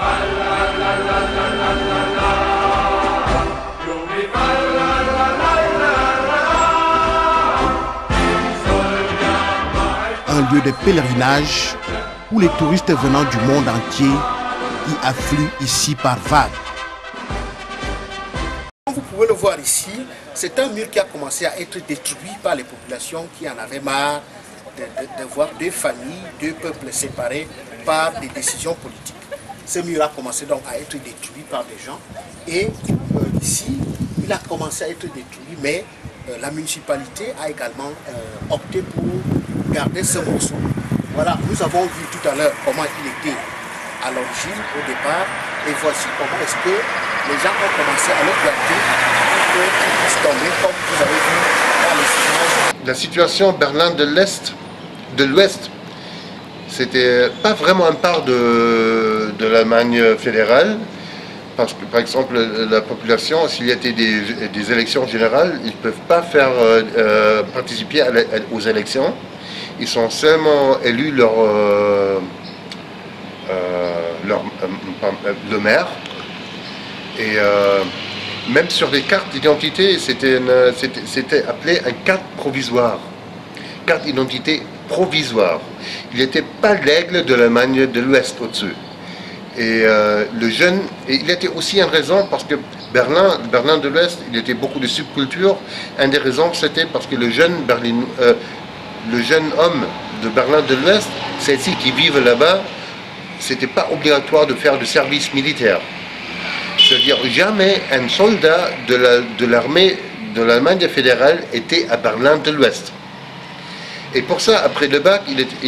Un lieu de pèlerinage où les touristes venant du monde entier y affluent ici par vagues. Vous pouvez le voir ici, c'est un mur qui a commencé à être détruit par les populations qui en avaient marre de voir deux familles, deux peuples séparés par des décisions politiques. Ce mur a commencé donc à être détruit par des gens et ici, il a commencé à être détruit, mais la municipalité a également opté pour garder ce morceau. Voilà, nous avons vu tout à l'heure comment il était à l'origine, au départ, et voici comment est-ce que les gens ont commencé à le garder pour qu'il puisse tomber, comme vous avez vu dans les images. La situation Berlin de l'Ouest, c'était pas vraiment un part de l'Allemagne fédérale, parce que par exemple la population, s'il y a des élections générales, ils ne peuvent pas participer aux élections. ils ont seulement élu le maire. Et même sur les cartes d'identité, c'était appelé une carte provisoire. Carte d'identité provisoire. Il n'était pas l'aigle de l'Allemagne de l'Ouest au-dessus. Et le jeune, et il était aussi une raison parce que Berlin de l'Ouest, il était beaucoup de subculture. Une des raisons, c'était parce que le jeune homme de Berlin de l'Ouest, celles-ci qui vivent là-bas, c'était pas obligatoire de faire du service militaire. C'est-à-dire jamais un soldat de l'armée de l'Allemagne fédérale était à Berlin de l'Ouest. Et pour ça, après le bac,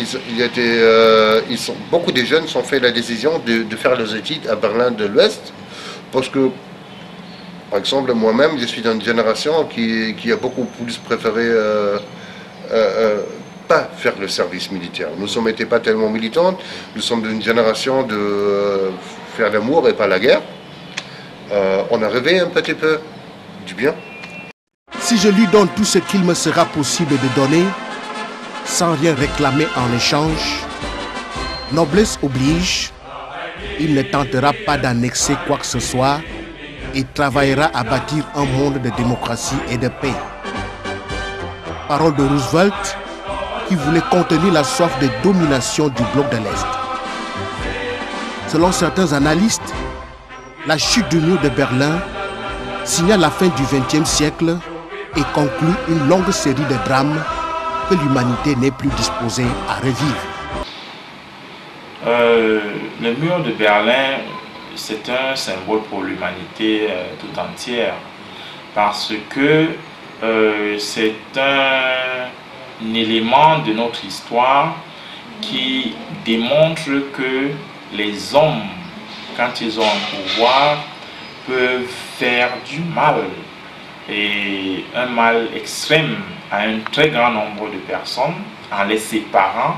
beaucoup de jeunes ont fait la décision de faire leurs études à Berlin de l'Ouest, parce que, par exemple, moi-même, je suis d'une génération qui a beaucoup plus préféré pas faire le service militaire. Nous n'étions pas tellement militantes, nous sommes d'une génération de faire l'amour et pas la guerre. On a rêvé un petit peu du bien. Si je lui donne tout ce qu'il me sera possible de donner, sans rien réclamer en échange, noblesse oblige, il ne tentera pas d'annexer quoi que ce soit et travaillera à bâtir un monde de démocratie et de paix. Parole de Roosevelt, qui voulait contenir la soif de domination du bloc de l'Est. Selon certains analystes, la chute du mur de Berlin signale la fin du XXe siècle et conclut une longue série de drames que l'humanité n'est plus disposée à revivre. Le mur de Berlin, c'est un symbole pour l'humanité tout entière, parce que c'est un élément de notre histoire qui démontre que les hommes, quand ils ont un pouvoir, peuvent faire du mal, et un mal extrême à un très grand nombre de personnes en les séparant.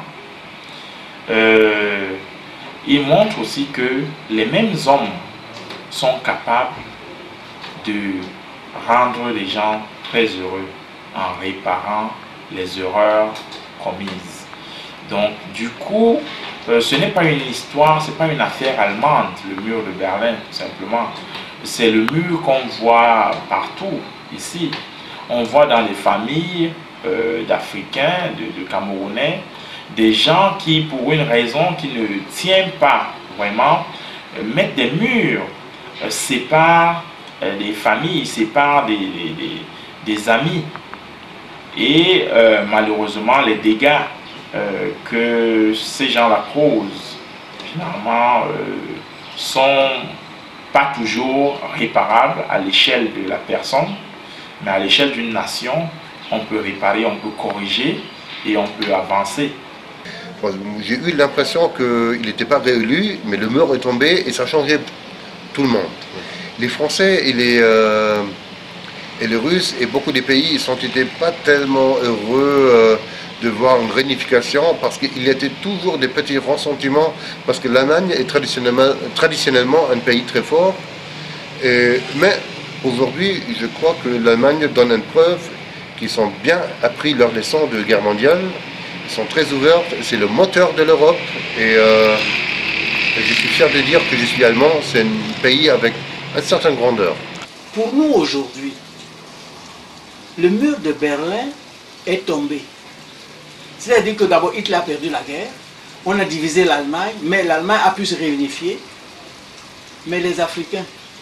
Il montre aussi que les mêmes hommes sont capables de rendre les gens très heureux en réparant les erreurs commises. Donc du coup, ce n'est pas une histoire, ce n'est pas une affaire allemande, le mur de Berlin, tout simplement. C'est le mur qu'on voit partout ici. On voit dans les familles d'Africains, de Camerounais, des gens qui, pour une raison qui ne tient pas vraiment, mettent des murs, séparent des familles, séparent des amis. Et malheureusement, les dégâts que ces gens-là causent, finalement, sont pas toujours réparables à l'échelle de la personne, mais à l'échelle d'une nation, on peut réparer, on peut corriger et on peut avancer. J'ai eu l'impression qu'il n'était pas réélu, mais le mur est tombé et ça changeait tout le monde. Les Français et les Russes et beaucoup des pays, ils n'ont été pas tellement heureux de voir une réunification parce qu'il y avait toujours des petits ressentiments parce que l'Allemagne est traditionnellement un pays très fort. Mais aujourd'hui, je crois que l'Allemagne donne une preuve qu'ils ont bien appris leur leçon de guerre mondiale. Ils sont très ouverts, c'est le moteur de l'Europe. Et je suis fier de dire que je suis allemand, c'est un pays avec une certaine grandeur. Pour nous aujourd'hui, le mur de Berlin est tombé. C'est-à-dire que d'abord Hitler a perdu la guerre, on a divisé l'Allemagne, mais l'Allemagne a pu se réunifier. Mais les Africains,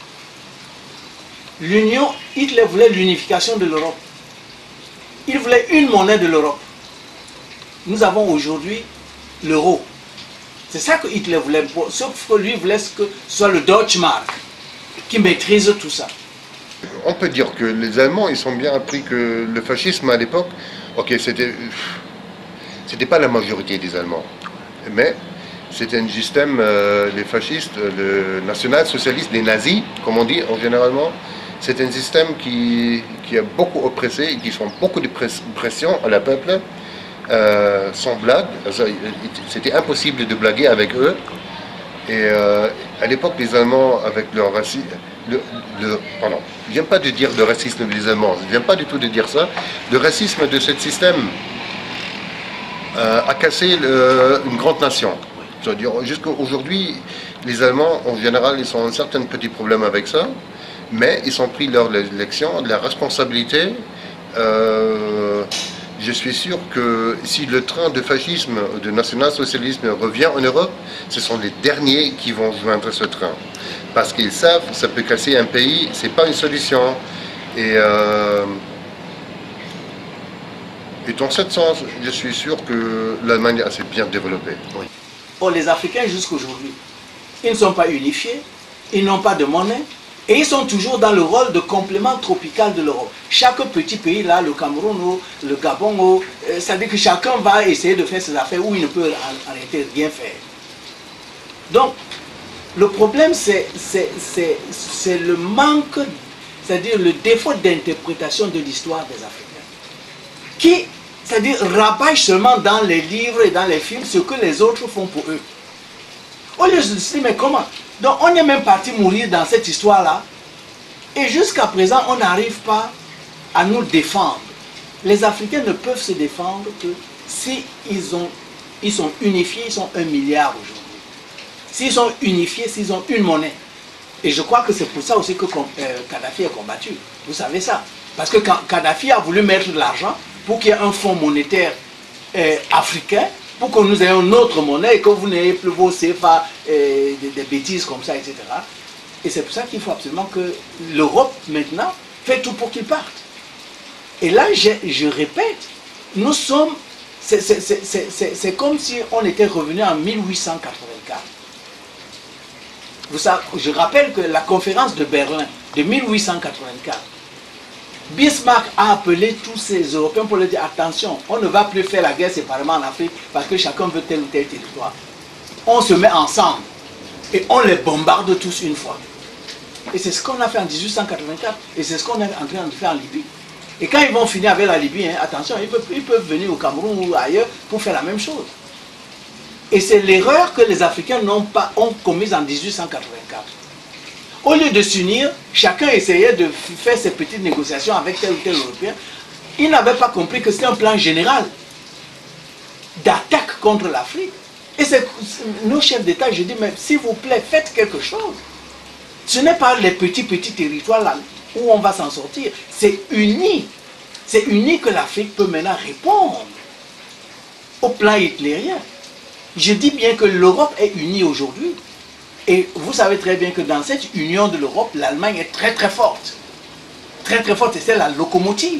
Hitler voulait l'unification de l'Europe. Il voulait une monnaie de l'Europe. Nous avons aujourd'hui l'euro. C'est ça que Hitler voulait, sauf que lui voulait que ce soit le Deutschmark qui maîtrise tout ça. On peut dire que les Allemands, ils ont bien appris que le fascisme à l'époque, ok, c'était pas la majorité des Allemands, mais c'était un système, les fascistes, le national-socialiste, les nazis, comme on dit en généralement, c'est un système qui a beaucoup oppressé et qui font beaucoup de pression à la peuple, sans blague. C'était impossible de blaguer avec eux. Et à l'époque, les Allemands, avec leur racisme, pardon, je n'aime pas de dire le racisme des Allemands, je n'aime pas du tout de dire ça, le racisme de ce système a cassé une grande nation. C'est-à-dire, jusqu'à aujourd'hui, les Allemands, en général, ils ont un certain petit problème avec ça, mais ils ont pris leur leçon, la responsabilité. Je suis sûr que si le train de fascisme, de national-socialisme revient en Europe, ce sont les derniers qui vont joindre ce train. Parce qu'ils savent que ça peut casser un pays, c'est pas une solution. Et dans ce sens, je suis sûr que l'Allemagne a assez bien développé. Oui. Pour les Africains jusqu'à aujourd'hui, ils ne sont pas unifiés, ils n'ont pas de monnaie, et ils sont toujours dans le rôle de complément tropical de l'Europe. Chaque petit pays, là, le Cameroun, le Gabon, c'est-à-dire que chacun va essayer de faire ses affaires où il ne peut en réalité rien faire. Donc, le problème, c'est le manque, c'est-à-dire le défaut d'interprétation de l'histoire des Africains, qui, c'est-à-dire, rabâche seulement dans les livres et dans les films ce que les autres font pour eux. Au lieu de se dire, mais comment? Donc on est même parti mourir dans cette histoire-là, et jusqu'à présent, on n'arrive pas à nous défendre. Les Africains ne peuvent se défendre que si ils sont unifiés, ils sont 1 milliard aujourd'hui. S'ils sont unifiés, s'ils ont une monnaie. Et je crois que c'est pour ça aussi que Kadhafi est combattu. Vous savez ça. Parce que Kadhafi a voulu mettre de l'argent pour qu'il y ait un fonds monétaire africain, pour que nous ayons notre monnaie et que vous n'ayez plus vos CFA, des bêtises comme ça, etc. Et c'est pour ça qu'il faut absolument que l'Europe, maintenant, fait tout pour qu'ils partent. Et là, je répète, nous sommes... C'est comme si on était revenu en 1884. Vous savez, je rappelle que la conférence de Berlin de 1884, Bismarck a appelé tous ces Européens pour leur dire attention, on ne va plus faire la guerre séparément en Afrique parce que chacun veut tel ou tel territoire. On se met ensemble et on les bombarde tous une fois. Et c'est ce qu'on a fait en 1884 et c'est ce qu'on est en train de faire en Libye. Et quand ils vont finir avec la Libye, hein, attention, ils peuvent venir au Cameroun ou ailleurs pour faire la même chose. Et c'est l'erreur que les Africains ont commise en 1884. Au lieu de s'unir, chacun essayait de faire ses petites négociations avec tel ou tel Européen. Ils n'avaient pas compris que c'était un plan général d'attaque contre l'Afrique. Et c'est nos chefs d'État, je dis, mais s'il vous plaît, faites quelque chose. Ce n'est pas les petits territoires là où on va s'en sortir. C'est uni. C'est uni que l'Afrique peut maintenant répondre au plan hitlérien. Je dis bien que l'Europe est unie aujourd'hui. Et vous savez très bien que dans cette union de l'Europe, l'Allemagne est très très forte. Très très forte, et c'est la locomotive.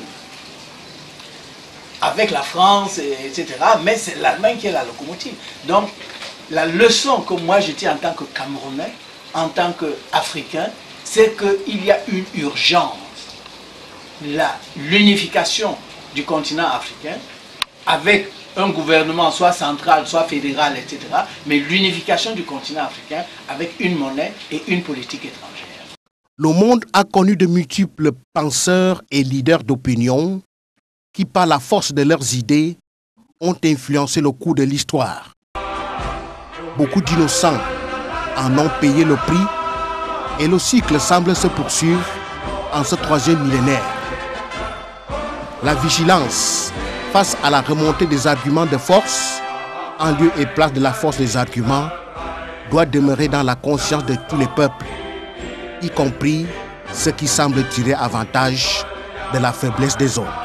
Avec la France, etc. Mais c'est l'Allemagne qui est la locomotive. Donc, la leçon que moi je tiens en tant que Camerounais, en tant qu'Africain, c'est qu'il y a une urgence. L'unification du continent africain avec un gouvernement soit central, soit fédéral, etc. Mais l'unification du continent africain avec une monnaie et une politique étrangère. Le monde a connu de multiples penseurs et leaders d'opinion qui, par la force de leurs idées, ont influencé le cours de l'histoire. Beaucoup d'innocents en ont payé le prix et le cycle semble se poursuivre en ce 3e millénaire. La vigilance face à la remontée des arguments de force, en lieu et place de la force des arguments, doit demeurer dans la conscience de tous les peuples, y compris ceux qui semblent tirer avantage de la faiblesse des autres.